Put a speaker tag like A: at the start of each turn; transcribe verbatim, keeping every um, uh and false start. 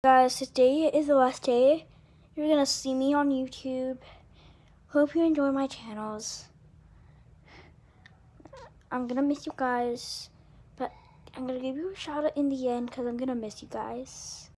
A: Guys, today is the last day you're gonna see me on YouTube. Hope you enjoy my channels. I'm gonna miss you guys, but I'm gonna give you a shout out in the end because I'm gonna miss you guys.